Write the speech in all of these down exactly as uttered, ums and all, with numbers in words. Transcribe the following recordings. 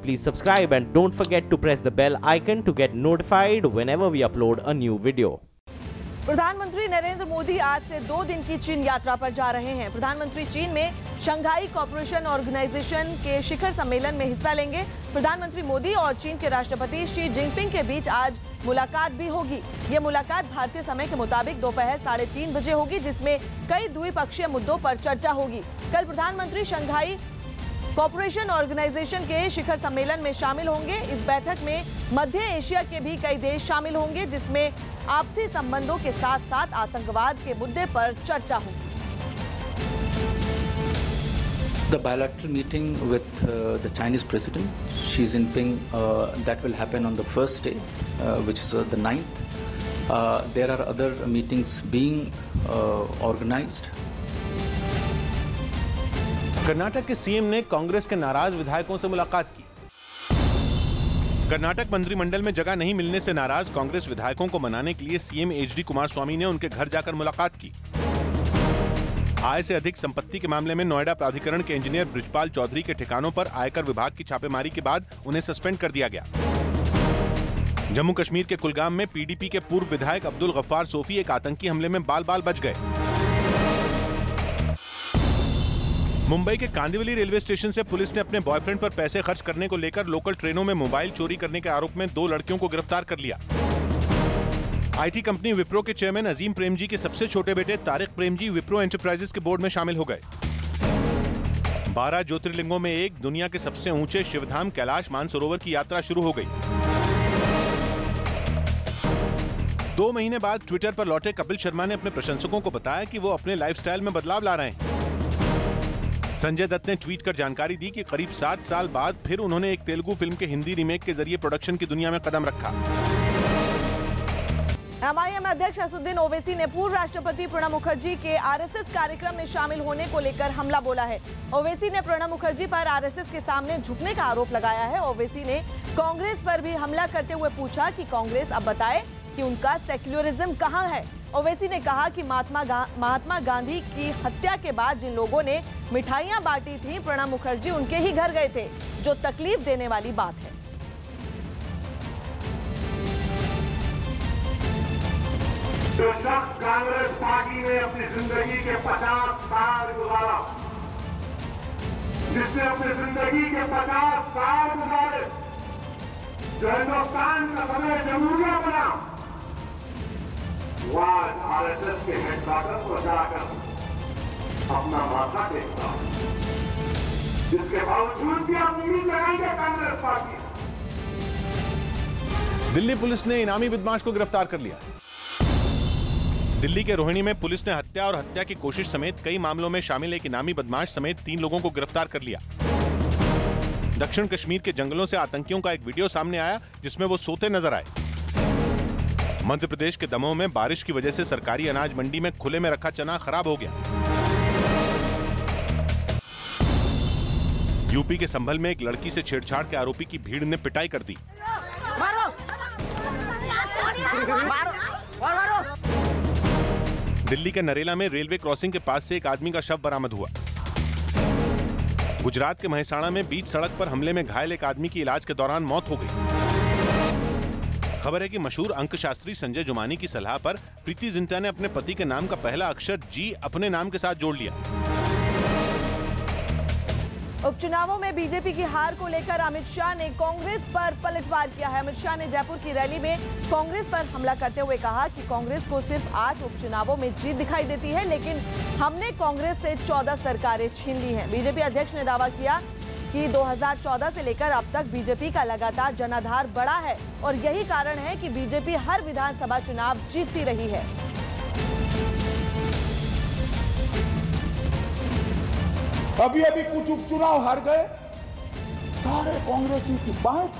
please subscribe and don't forget to press the bell icon to get notified whenever we upload a new video. प्रधानमंत्री नरेंद्र मोदी आज से दो दिन की चीन यात्रा पर जा रहे हैं। प्रधानमंत्री चीन में शंघाई कोऑपरेशन ऑर्गेनाइजेशन के शिखर सम्मेलन में हिस्सा लेंगे। प्रधानमंत्री मोदी और चीन के राष्ट्रपति शी जिनपिंग के बीच आज मुलाकात भी होगी। ये मुलाकात भारतीय समय के मुताबिक दोपहर साढ़े तीन बजे होगी, जिसमें कई द्विपक्षीय मुद्दों पर चर्चा होगी। कल प्रधानमंत्री शंघाई कोऑपरेशन ऑर्गेनाइजेशन के शिखर सम्मेलन में शामिल होंगे। इस बैठक में मध्य एशिया के भी कई देश शामिल होंगे, जिसमें आपसी संबंधों के साथ साथ आतंकवाद के मुद्दे पर चर्चा होगी। The bilateral meeting with uh, the Chinese President Xi Jinping uh, that will happen on the first day, uh, which is uh, the ninth. Uh, there are other meetings being uh, organized. Karnataka के CM ने कांग्रेस के नाराज विधायकों से मुलाकात की। कर्नाटक मंत्रिमंडल में जगह नहीं मिलने से नाराज कांग्रेस विधायकों को मनाने के लिए सीएम एच डी कुमारस्वामी ने उनके घर जाकर मुलाकात की। आय से अधिक संपत्ति के मामले में नोएडा प्राधिकरण के इंजीनियर बृजपाल चौधरी के ठिकानों पर आयकर विभाग की छापेमारी के बाद उन्हें सस्पेंड कर दिया गया। जम्मू कश्मीर के कुलगाम में पीडीपी के पूर्व विधायक अब्दुल गफ्फार सोफी एक आतंकी हमले में बाल बाल बच गए। मुंबई के कांदिवली रेलवे स्टेशन से पुलिस ने अपने बॉयफ्रेंड पर पैसे खर्च करने को लेकर लोकल ट्रेनों में मोबाइल चोरी करने के आरोप में दो लड़कियों को गिरफ्तार कर लिया। आईटी कंपनी विप्रो के चेयरमैन अजीम प्रेमजी के सबसे छोटे बेटे तारिक प्रेमजी विप्रो एंटरप्राइजेस के बोर्ड में शामिल हो गए। बारह ज्योतिर्लिंगों में एक दुनिया के सबसे ऊंचे शिवधाम कैलाश मानसरोवर की यात्रा शुरू हो गई। दो महीने बाद ट्विटर पर लौटे कपिल शर्मा ने अपने प्रशंसकों को बताया कि वो अपने लाइफस्टाइल में बदलाव ला रहे हैं। संजय दत्त ने ट्वीट कर जानकारी दी कि करीब सात साल बाद फिर उन्होंने एक तेलुगु फिल्म के हिंदी रीमेक के जरिए प्रोडक्शन की दुनिया में कदम रखा। एमआईएम अध्यक्ष असदुद्दीन ओवैसी ने पूर्व राष्ट्रपति प्रणब मुखर्जी के आरएसएस कार्यक्रम में शामिल होने को लेकर हमला बोला है। ओवैसी ने प्रणब मुखर्जी पर आरएसएस के सामने झुकने का आरोप लगाया है। ओवैसी ने कांग्रेस पर भी हमला करते हुए पूछा कि कांग्रेस अब बताए कि उनका सेक्युलरिज्म कहां है। ओवैसी ने कहा कि महात्मा गा, महात्मा गांधी की हत्या के बाद जिन लोगों ने मिठाइयां बांटी थी, प्रणब मुखर्जी उनके ही घर गए थे, जो तकलीफ देने वाली बात है। जो शख्स कांग्रेस पार्टी में अपनी जिंदगी के पचास साल गुजारा, जिसने अपनी जिंदगी के पचास साल गुजारे, जो हिंदुस्तान का समय जमहूरिया बना, वो आज आरएसएस के हेडक्वार्टर पर जाकर अपना माथा टेकता, जिसके बावजूद भी आप उम्मीद लगाएंगे कांग्रेस पार्टी। दिल्ली पुलिस ने इनामी बदमाश को गिरफ्तार कर लिया। दिल्ली के रोहिणी में पुलिस ने हत्या और हत्या की कोशिश समेत कई मामलों में शामिल एक इनामी बदमाश समेत तीन लोगों को गिरफ्तार कर लिया। दक्षिण कश्मीर के जंगलों से आतंकियों का एक वीडियो सामने आया, जिसमें वो सोते नजर आए। मध्य प्रदेश के दमोह में बारिश की वजह से सरकारी अनाज मंडी में खुले में रखा चना खराब हो गया। यूपी के संभल में एक लड़की से छेड़छाड़ के आरोपी की भीड़ ने पिटाई कर दी। मारो! मारो! मारो! दिल्ली के नरेला में रेलवे क्रॉसिंग के पास से एक आदमी का शव बरामद हुआ। गुजरात के महसाणा में बीच सड़क पर हमले में घायल एक आदमी की इलाज के दौरान मौत हो गई। खबर है कि मशहूर अंकशास्त्री संजय जुमानी की सलाह पर प्रीति जिंटा ने अपने पति के नाम का पहला अक्षर जी अपने नाम के साथ जोड़ लिया। उपचुनावों में बीजेपी की हार को लेकर अमित शाह ने कांग्रेस पर पलटवार किया है। अमित शाह ने जयपुर की रैली में कांग्रेस पर हमला करते हुए कहा कि कांग्रेस को सिर्फ आठ उपचुनावों में जीत दिखाई देती है, लेकिन हमने कांग्रेस से चौदह सरकारें छीन ली हैं। बीजेपी अध्यक्ष ने दावा किया कि दो हज़ार चौदह से लेकर अब तक बीजेपी का लगातार जनाधार बढ़ा है और यही कारण है कि बीजेपी हर विधानसभा चुनाव जीतती रही है। अभी अभी कुछ उपचुनाव हार गए, सारे कांग्रेसी की बात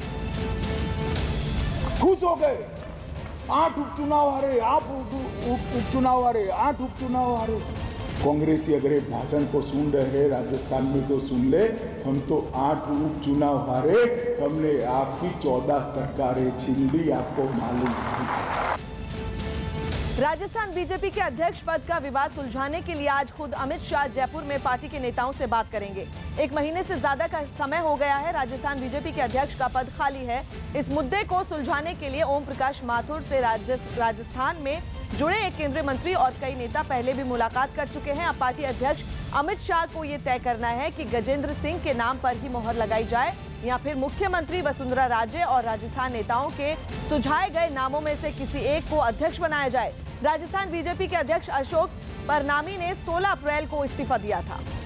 खुश हो गए। आठ उपचुनाव हारे, आप उपचुनाव हारे, आठ उपचुनाव हारे। कांग्रेसी अगर एक भाषण को सुन रहे हैं राजस्थान में तो सुन ले, हम तो आठ उपचुनाव हारे, हमने आपकी चौदह सरकारें छीन ली, आपको मालूम नहीं। राजस्थान बीजेपी के अध्यक्ष पद का विवाद सुलझाने के लिए आज खुद अमित शाह जयपुर में पार्टी के नेताओं से बात करेंगे। एक महीने से ज्यादा का समय हो गया है, राजस्थान बीजेपी के अध्यक्ष का पद खाली है। इस मुद्दे को सुलझाने के लिए ओम प्रकाश माथुर से राजस्थान में जुड़े एक केंद्रीय मंत्री और कई नेता पहले भी मुलाकात कर चुके हैं। अब पार्टी अध्यक्ष अमित शाह को ये तय करना है कि गजेंद्र सिंह के नाम पर ही मोहर लगाई जाए या फिर मुख्यमंत्री वसुंधरा राजे और राजस्थान नेताओं के सुझाए गए नामों में से किसी एक को अध्यक्ष बनाया जाए। राजस्थान बीजेपी के अध्यक्ष अशोक परनामी ने सोलह अप्रैल को इस्तीफा दिया था।